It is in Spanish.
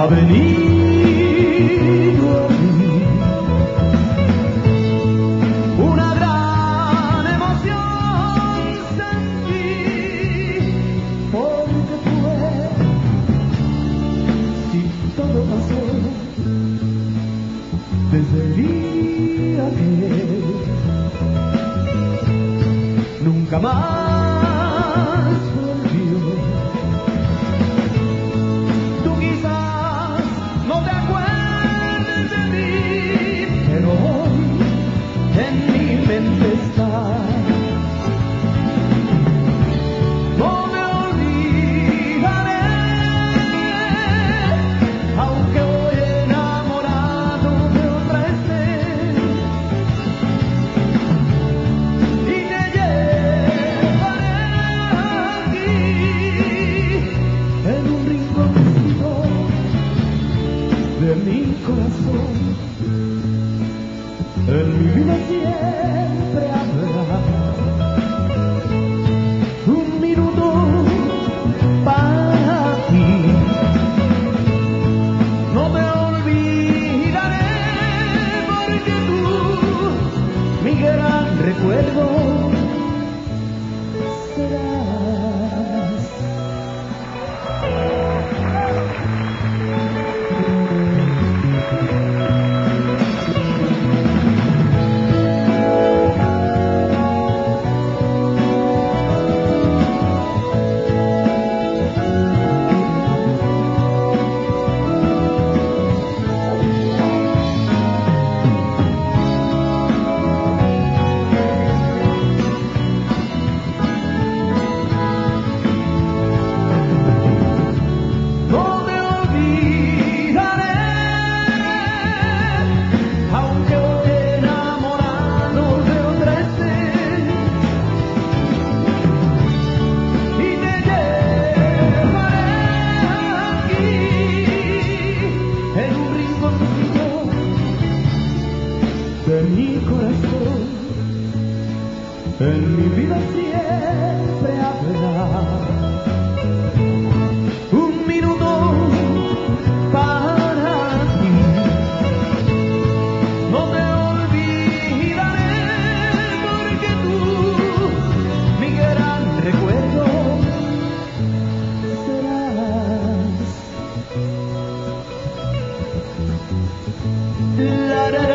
venido a mí una gran emoción sentí, porque fue, si todo pasó desde el día que nunca más volvió. Tú quizás no te acuerdes de mí, pero hoy en mi mente está. No me olvidaré, aunque hoy enamorado de otra esté, y te llevaré aquí en un rinconcito de mi corazón. En mi vida siempre habrá un minuto para ti. No te olvidaré, porque tú, mi gran recuerdo, serás. No me olvidaré, aunque hoy enamorado de otra esté, y te llevaré aquí en un rinconcito de mi corazón. En mi vida siempre habrá un minuto para ti. No te olvidaré, porque tú, mi gran recuerdo, serás. La, la,